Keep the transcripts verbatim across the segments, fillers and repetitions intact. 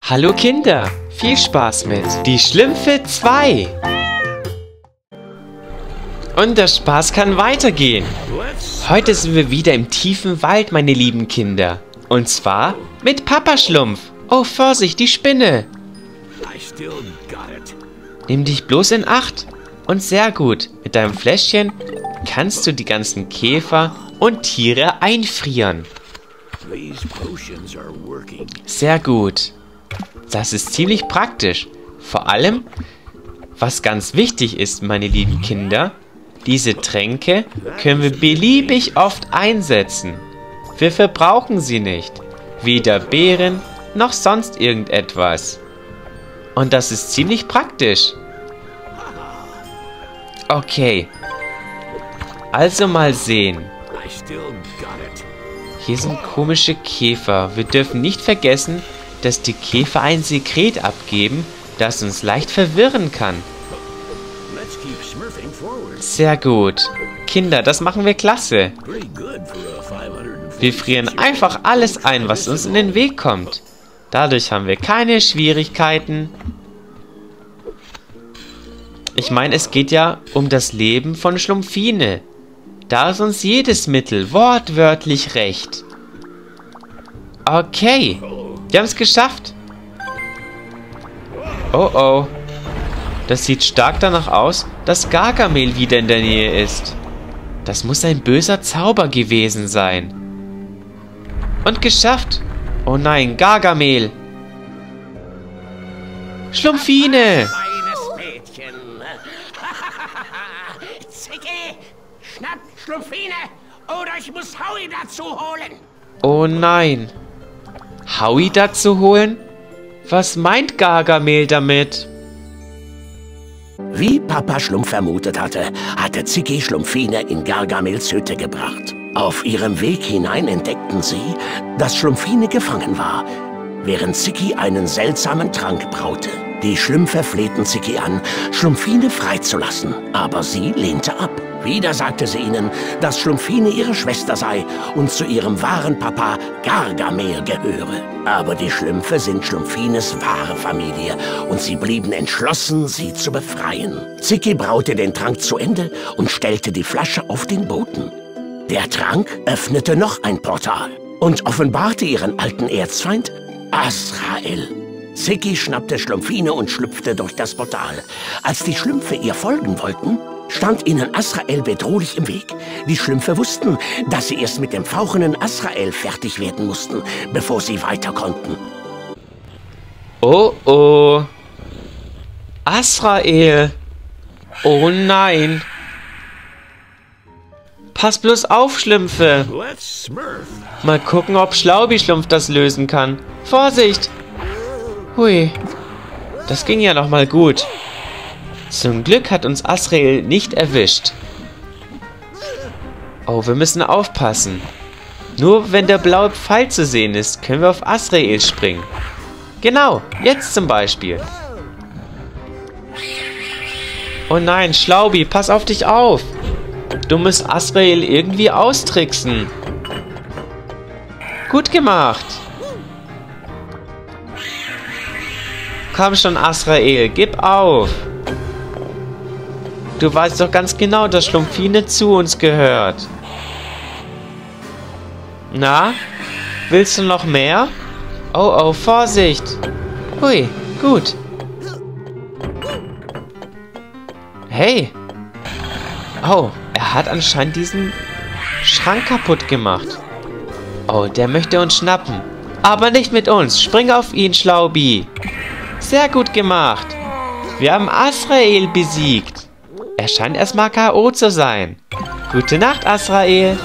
Hallo Kinder, viel Spaß mit Die Schlümpfe zwei. Und der Spaß kann weitergehen. Heute sind wir wieder im tiefen Wald, meine lieben Kinder. Und zwar mit Papa Schlumpf. Oh, Vorsicht, die Spinne. Nimm dich bloß in Acht. Und sehr gut, mit deinem Fläschchen kannst du die ganzen Käfer und Tiere einfrieren. Sehr gut. Das ist ziemlich praktisch. Vor allem, was ganz wichtig ist, meine lieben Kinder, diese Tränke können wir beliebig oft einsetzen. Wir verbrauchen sie nicht. Weder Beeren noch sonst irgendetwas. Und das ist ziemlich praktisch. Okay. Also mal sehen. Hier sind komische Käfer. Wir dürfen nicht vergessen, dass die Käfer ein Sekret abgeben, das uns leicht verwirren kann. Sehr gut. Kinder, das machen wir klasse. Wir frieren einfach alles ein, was uns in den Weg kommt. Dadurch haben wir keine Schwierigkeiten. Ich meine, es geht ja um das Leben von Schlumpfine. Da ist uns jedes Mittel wortwörtlich recht. Okay. Wir haben es geschafft. Oh oh. Das sieht stark danach aus, dass Gargamel wieder in der Nähe ist. Das muss ein böser Zauber gewesen sein. Und geschafft. Oh nein, Gargamel. Schlumpfine. Zicki, schnapp Schlumpfine oder ich muss Howie dazu holen. Oh nein. Howie dazu holen? Was meint Gargamel damit? Wie Papa Schlumpf vermutet hatte, hatte Zicki Schlumpfine in Gargamels Hütte gebracht. Auf ihrem Weg hinein entdeckten sie, dass Schlumpfine gefangen war, während Zicki einen seltsamen Trank braute. Die Schlümpfe flehten Zicki an, Schlumpfine freizulassen, aber sie lehnte ab. Wieder sagte sie ihnen, dass Schlumpfine ihre Schwester sei und zu ihrem wahren Papa Gargamel gehöre. Aber die Schlümpfe sind Schlumpfines wahre Familie und sie blieben entschlossen, sie zu befreien. Zicki braute den Trank zu Ende und stellte die Flasche auf den Boden. Der Trank öffnete noch ein Portal und offenbarte ihren alten Erzfeind Azrael. Zicki schnappte Schlumpfine und schlüpfte durch das Portal. Als die Schlümpfe ihr folgen wollten, stand ihnen Azrael bedrohlich im Weg. Die Schlümpfe wussten, dass sie erst mit dem fauchenden Azrael fertig werden mussten, bevor sie weiter konnten. Oh oh. Azrael. Oh nein. Pass bloß auf, Schlümpfe. Mal gucken, ob Schlaubi-Schlumpf das lösen kann. Vorsicht. Hui. Das ging ja noch mal gut. Zum Glück hat uns Azrael nicht erwischt. Oh, wir müssen aufpassen. Nur wenn der blaue Pfeil zu sehen ist, können wir auf Azrael springen. Genau, jetzt zum Beispiel. Oh nein, Schlaubi, pass auf dich auf. Du musst Azrael irgendwie austricksen. Gut gemacht. Komm schon, Azrael, gib auf. Du weißt doch ganz genau, dass Schlumpfine zu uns gehört. Na? Willst du noch mehr? Oh, oh, Vorsicht. Hui, gut. Hey. Oh, er hat anscheinend diesen Schrank kaputt gemacht. Oh, der möchte uns schnappen. Aber nicht mit uns. Spring auf ihn, Schlaubi. Sehr gut gemacht. Wir haben Azrael besiegt. Er scheint erstmal K O zu sein. Gute Nacht, Azrael.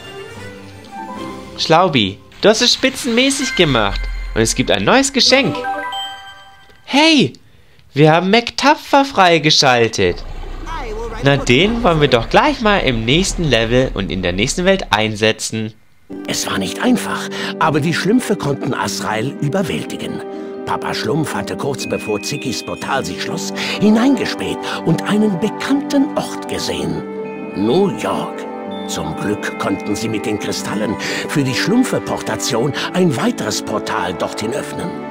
Schlaubi, du hast es spitzenmäßig gemacht. Und es gibt ein neues Geschenk. Hey, wir haben McTapfer freigeschaltet. Na, den wollen wir doch gleich mal im nächsten Level und in der nächsten Welt einsetzen. Es war nicht einfach, aber die Schlümpfe konnten Azrael überwältigen. Papa Schlumpf hatte kurz bevor Zickis Portal sich schloss, hineingespäht und einen bekannten Ort gesehen. New York. Zum Glück konnten sie mit den Kristallen für die Schlumpfe-Portation ein weiteres Portal dorthin öffnen.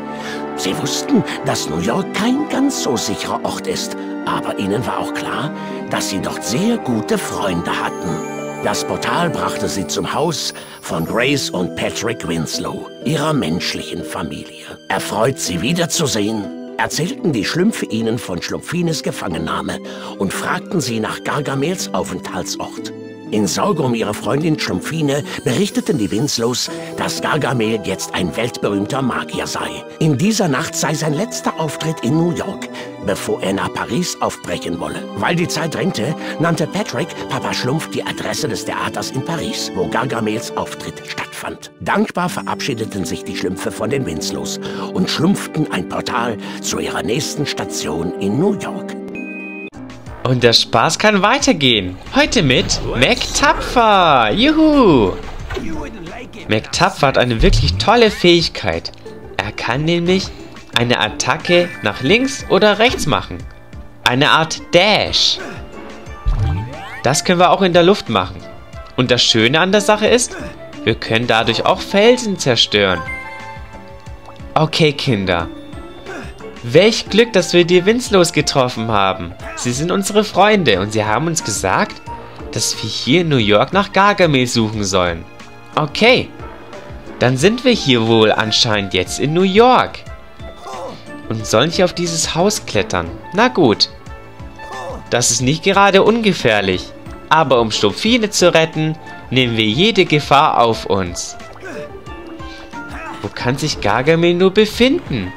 Sie wussten, dass New York kein ganz so sicherer Ort ist, aber ihnen war auch klar, dass sie dort sehr gute Freunde hatten. Das Portal brachte sie zum Haus von Grace und Patrick Winslow, ihrer menschlichen Familie. Erfreut, sie wiederzusehen, erzählten die Schlümpfe ihnen von Schlumpfines Gefangennahme und fragten sie nach Gargamels Aufenthaltsort. In Sorge um ihre Freundin Schlumpfine berichteten die Winslows, dass Gargamel jetzt ein weltberühmter Magier sei. In dieser Nacht sei sein letzter Auftritt in New York, bevor er nach Paris aufbrechen wolle. Weil die Zeit drängte, nannte Patrick Papa Schlumpf die Adresse des Theaters in Paris, wo Gargamels Auftritt stattfand. Dankbar verabschiedeten sich die Schlümpfe von den Winslows und schlumpften ein Portal zu ihrer nächsten Station in New York. Und der Spaß kann weitergehen. Heute mit McTapfer. Juhu! McTapfer hat eine wirklich tolle Fähigkeit. Er kann nämlich eine Attacke nach links oder rechts machen. Eine Art Dash. Das können wir auch in der Luft machen. Und das Schöne an der Sache ist, wir können dadurch auch Felsen zerstören. Okay, Kinder. Welch Glück, dass wir die Winslows getroffen haben. Sie sind unsere Freunde und sie haben uns gesagt, dass wir hier in New York nach Gargamel suchen sollen. Okay, dann sind wir hier wohl anscheinend jetzt in New York. Und sollen hier auf dieses Haus klettern. Na gut. Das ist nicht gerade ungefährlich. Aber um Schlumpfine zu retten, nehmen wir jede Gefahr auf uns. Wo kann sich Gargamel nur befinden?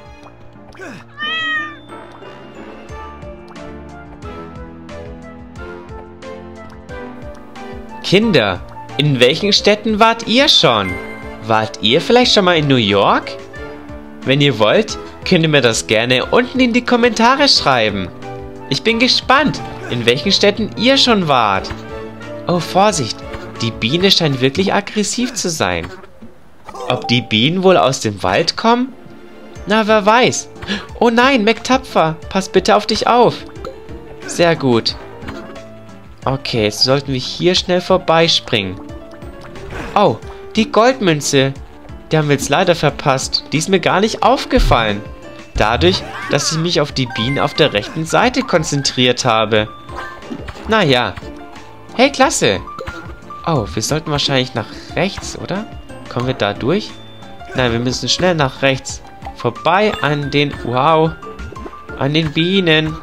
Kinder, in welchen Städten wart ihr schon? Wart ihr vielleicht schon mal in New York? Wenn ihr wollt, könnt ihr mir das gerne unten in die Kommentare schreiben. Ich bin gespannt, in welchen Städten ihr schon wart. Oh, Vorsicht, die Biene scheint wirklich aggressiv zu sein. Ob die Bienen wohl aus dem Wald kommen? Na, wer weiß. Oh nein, McTapfer, pass bitte auf dich auf. Sehr gut. Okay, jetzt sollten wir hier schnell vorbeispringen. Oh, die Goldmünze. Die haben wir jetzt leider verpasst. Die ist mir gar nicht aufgefallen. Dadurch, dass ich mich auf die Bienen auf der rechten Seite konzentriert habe. Naja. Hey, klasse. Oh, wir sollten wahrscheinlich nach rechts, oder? Kommen wir da durch? Nein, wir müssen schnell nach rechts. Vorbei an den... Wow. An den Bienen.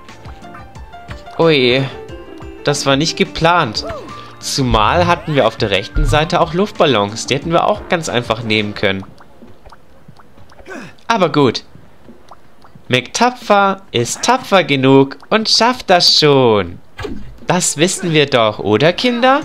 Ui. Das war nicht geplant. Zumal hatten wir auf der rechten Seite auch Luftballons. Die hätten wir auch ganz einfach nehmen können. Aber gut. McTapfer ist tapfer genug und schafft das schon. Das wissen wir doch, oder Kinder?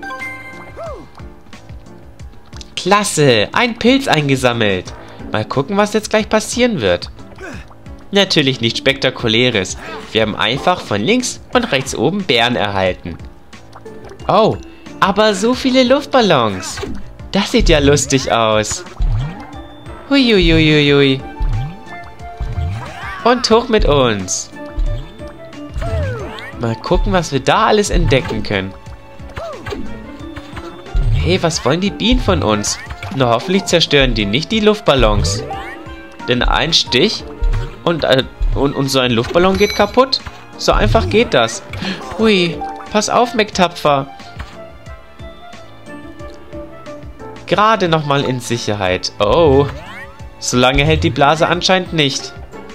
Klasse, ein Pilz eingesammelt. Mal gucken, was jetzt gleich passieren wird. Natürlich nichts Spektakuläres. Wir haben einfach von links und rechts oben Beeren erhalten. Oh, aber so viele Luftballons. Das sieht ja lustig aus. Huiuiuiui. Und hoch mit uns. Mal gucken, was wir da alles entdecken können. Hey, was wollen die Bienen von uns? Na, hoffentlich zerstören die nicht die Luftballons. Denn ein Stich und, äh, und, und so ein Luftballon geht kaputt. So einfach geht das. Hui, pass auf, McTapfer. Gerade nochmal in Sicherheit. Oh, so lange hält die Blase anscheinend nicht.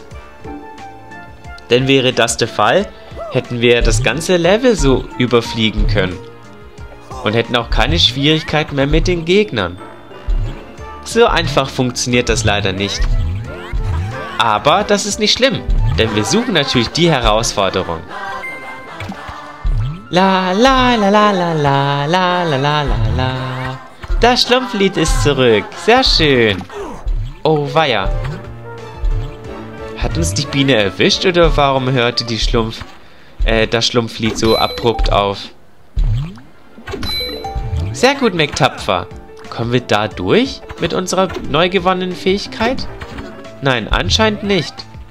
Denn wäre das der Fall, hätten wir das ganze Level so überfliegen können. Und hätten auch keine Schwierigkeiten mehr mit den Gegnern. So einfach funktioniert das leider nicht. Aber das ist nicht schlimm, denn wir suchen natürlich die Herausforderung. La la la la la la la la la la la. Das Schlumpflied ist zurück. Sehr schön. Oh weia. Hat uns die Biene erwischt oder warum hörte die Schlumpf, äh, das Schlumpflied so abrupt auf? Sehr gut, McTapfer. Kommen wir da durch mit unserer neu gewonnenen Fähigkeit? Nein, anscheinend nicht.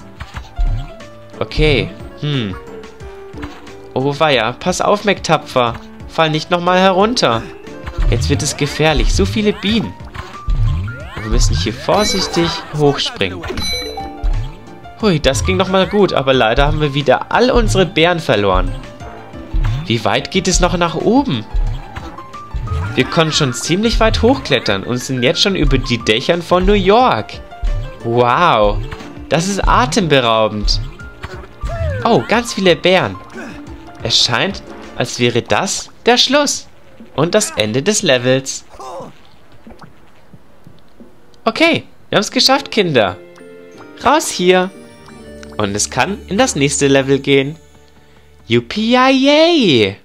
Okay, hm. Oh weia, pass auf, McTapfer. Fall nicht nochmal herunter. Jetzt wird es gefährlich. So viele Bienen. wir müssen hier vorsichtig hochspringen. Hui, das ging nochmal gut, aber leider haben wir wieder all unsere Beeren verloren. Wie weit geht es noch nach oben? Wir konnten schon ziemlich weit hochklettern und sind jetzt schon über die Dächern von New York. Wow, das ist atemberaubend. Oh, ganz viele Bären. Es scheint, als wäre das der Schluss und das Ende des Levels. Okay, wir haben es geschafft, Kinder. Raus hier. Und es kann in das nächste Level gehen. Yippie-yay!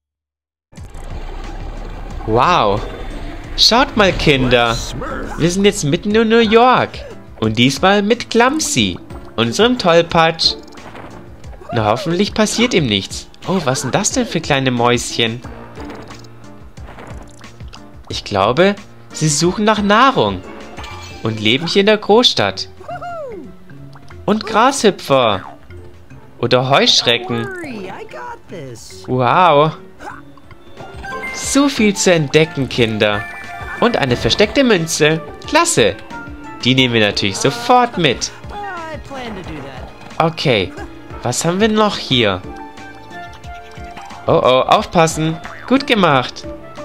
Wow. Schaut mal, Kinder. Wir sind jetzt mitten in New York. Und diesmal mit Clumsy, unserem Tollpatsch. Na, hoffentlich passiert ihm nichts. Oh, was sind das denn für kleine Mäuschen? Ich glaube, sie suchen nach Nahrung. Und leben hier in der Großstadt. Und Grashüpfer. Oder Heuschrecken. Wow. So viel zu entdecken, Kinder. Und eine versteckte Münze. Klasse. Die nehmen wir natürlich sofort mit. Okay. Was haben wir noch hier? Oh oh, aufpassen. Gut gemacht.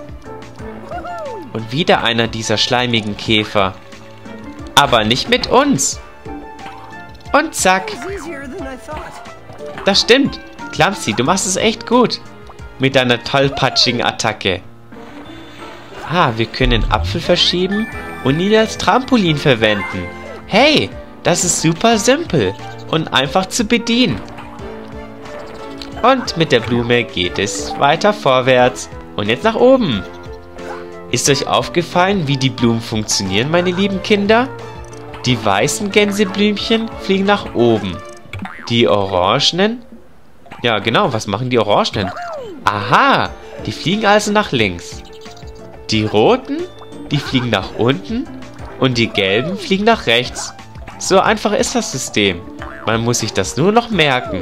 Und wieder einer dieser schleimigen Käfer. Aber nicht mit uns. Und zack. Das stimmt. Clumsy, du machst es echt gut. Mit deiner tollpatschigen Attacke. Ah, wir können den Apfel verschieben und ihn als Trampolin verwenden. Hey, das ist super simpel und einfach zu bedienen. Und mit der Blume geht es weiter vorwärts und jetzt nach oben. Ist euch aufgefallen, wie die Blumen funktionieren, meine lieben Kinder? Die weißen Gänseblümchen fliegen nach oben. Die orangenen? Ja, genau, was machen die orangenen? Aha, die fliegen also nach links. Die roten, die fliegen nach unten und die gelben fliegen nach rechts. So einfach ist das System. Man muss sich das nur noch merken.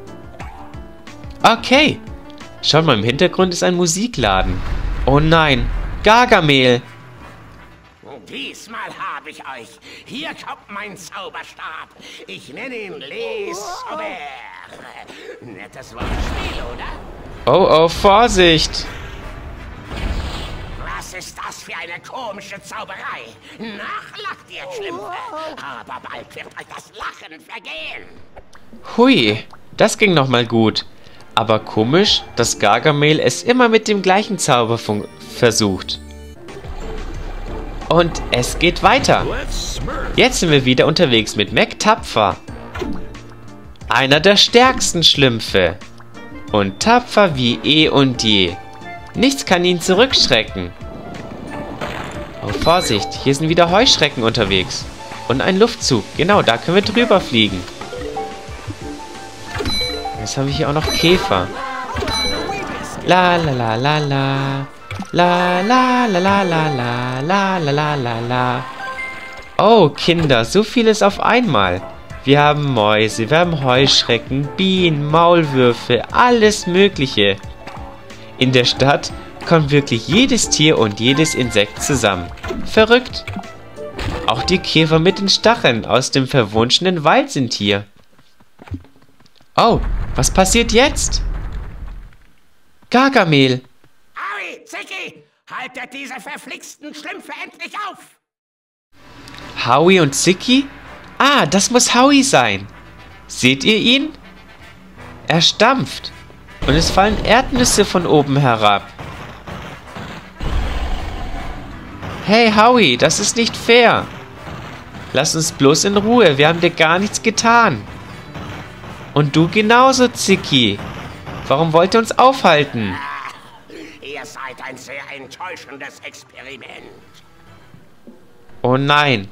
Okay, schaut mal, im Hintergrund ist ein Musikladen. Oh nein, Gargamel. Diesmal habe ich euch. Hier kommt mein Zauberstab. Ich nenne ihn Les Sauveur. Nettes Wortspiel, oder? Oh, oh, Vorsicht. Was ist das für eine komische Zauberei? Nachlacht ihr Schlümpfe. Aber bald wird euch das Lachen vergehen. Hui, das ging nochmal gut. Aber komisch, dass Gargamel es immer mit dem gleichen Zauber versucht. Und es geht weiter. Jetzt sind wir wieder unterwegs mit Mac Tapfer. Einer der stärksten Schlümpfe. Und tapfer wie eh und je. Nichts kann ihn zurückschrecken. Oh, Vorsicht, hier sind wieder Heuschrecken unterwegs. Und ein Luftzug. Genau, da können wir drüber fliegen. Jetzt haben wir hier auch noch Käfer. La la la la la. La la la la la la la la la la la. Oh, Kinder, so vieles auf einmal. Wir haben Mäuse, wir haben Heuschrecken, Bienen, Maulwürfe, alles Mögliche. In der Stadt kommt wirklich jedes Tier und jedes Insekt zusammen. Verrückt. Auch die Käfer mit den Stacheln aus dem verwunschenen Wald sind hier. Oh, was passiert jetzt? Gargamel. Howie, Zicki, haltet diese verflixten Schlümpfe endlich auf! Howie und Zicki? Ah, das muss Howie sein. Seht ihr ihn? Er stampft. Und es fallen Erdnüsse von oben herab. Hey Howie, das ist nicht fair. Lass uns bloß in Ruhe, wir haben dir gar nichts getan. Und du genauso, Zicki. Warum wollt ihr uns aufhalten? Ihr seid ein sehr enttäuschendes Experiment. Oh nein.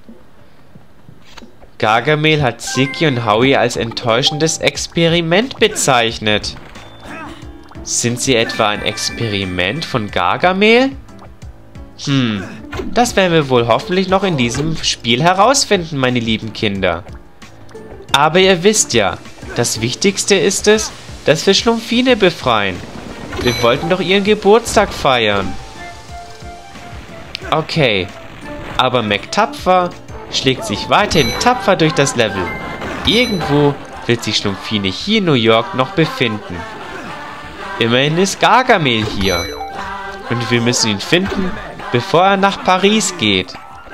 Gargamel hat Zicki und Howie als enttäuschendes Experiment bezeichnet. Sind sie etwa ein Experiment von Gargamel? Hm, das werden wir wohl hoffentlich noch in diesem Spiel herausfinden, meine lieben Kinder. Aber ihr wisst ja, das Wichtigste ist es, dass wir Schlumpfine befreien. Wir wollten doch ihren Geburtstag feiern. Okay. Aber McTapfer schlägt sich weiterhin tapfer durch das Level. Irgendwo wird sich Schlumpfine hier in New York noch befinden. Immerhin ist Gargamel hier. Und wir müssen ihn finden, bevor er nach Paris geht.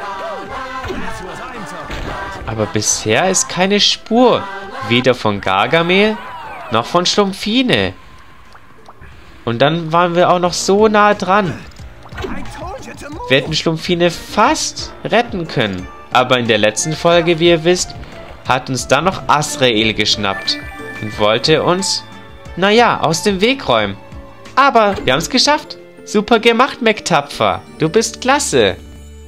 Aber bisher ist keine Spur, weder von Gargamel noch von Schlumpfine. Und dann waren wir auch noch so nah dran. Wir hätten Schlumpfine fast retten können. Aber in der letzten Folge, wie ihr wisst, hat uns dann noch Azrael geschnappt. Und wollte uns, naja, aus dem Weg räumen. Aber wir haben es geschafft. Super gemacht, McTapfer. Du bist klasse.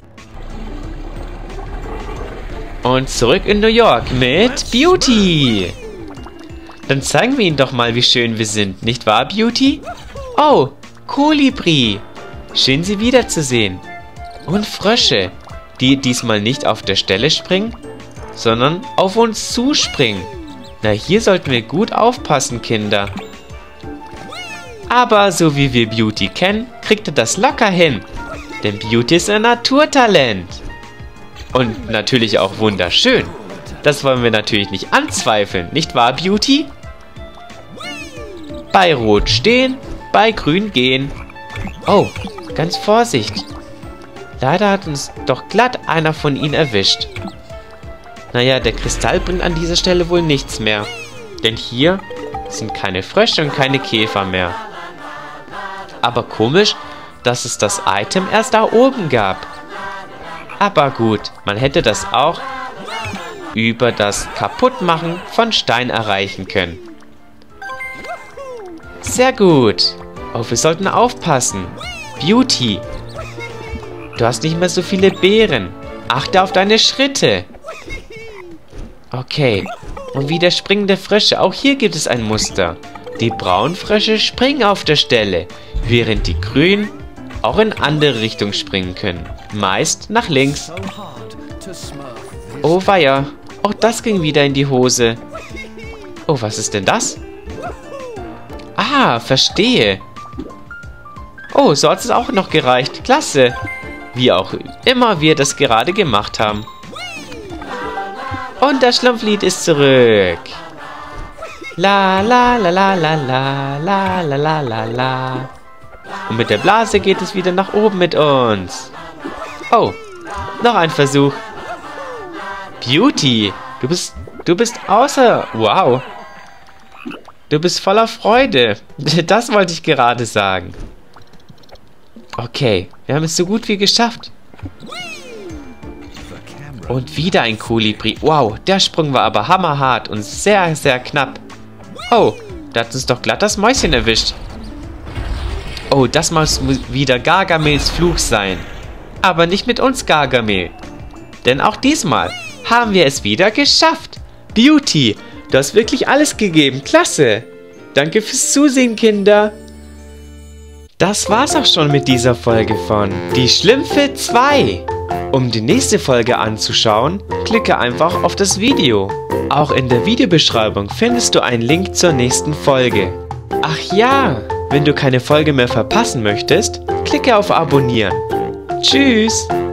Und zurück in New York mit Beauty. Dann zeigen wir ihnen doch mal, wie schön wir sind. Nicht wahr, Beauty? Oh, Kolibri. Schön, sie wiederzusehen. Und Frösche, die diesmal nicht auf der Stelle springen, sondern auf uns zuspringen. Na, hier sollten wir gut aufpassen, Kinder. Aber so wie wir Beauty kennen, kriegt er das locker hin. Denn Beauty ist ein Naturtalent. Und natürlich auch wunderschön. Das wollen wir natürlich nicht anzweifeln, nicht wahr, Beauty? Bei Rot stehen, bei Grün gehen. Oh, ganz Vorsicht. Leider hat uns doch glatt einer von ihnen erwischt. Naja, der Kristall bringt an dieser Stelle wohl nichts mehr. Denn hier sind keine Frösche und keine Käfer mehr. Aber komisch, dass es das Item erst da oben gab. Aber gut, man hätte das auch über das Kaputtmachen von Stein erreichen können. Sehr gut. Oh, wir sollten aufpassen. Beauty, du hast nicht mehr so viele Beeren. Achte auf deine Schritte. Okay. Und wieder springende Frösche. Auch hier gibt es ein Muster. Die braunen Frösche springen auf der Stelle, während die grünen auch in andere Richtungen springen können. Meist nach links. Oh weia. Auch das ging wieder in die Hose. Oh, was ist denn das? Ah, verstehe. Oh, so hat es auch noch gereicht. Klasse. Wie auch immer wir das gerade gemacht haben. Und das Schlumpflied ist zurück. La la la la la la la la la la la. Und mit der Blase geht es wieder nach oben mit uns. Oh, noch ein Versuch. Beauty, du bist, du bist außer... Wow. Du bist voller Freude. Das wollte ich gerade sagen. Okay, wir haben es so gut wie geschafft. Und wieder ein Kolibri. Wow, der Sprung war aber hammerhart und sehr, sehr knapp. Oh, da hat uns doch glatt das Mäuschen erwischt. Oh, das muss wieder Gargamels Fluch sein. Aber nicht mit uns, Gargamel. Denn auch diesmal haben wir es wieder geschafft. Beauty, du hast wirklich alles gegeben. Klasse. Danke fürs Zusehen, Kinder. Das war's auch schon mit dieser Folge von Die Schlümpfe zwei. Um die nächste Folge anzuschauen, klicke einfach auf das Video. Auch in der Videobeschreibung findest du einen Link zur nächsten Folge. Ach ja, wenn du keine Folge mehr verpassen möchtest, klicke auf Abonnieren. Tschüss!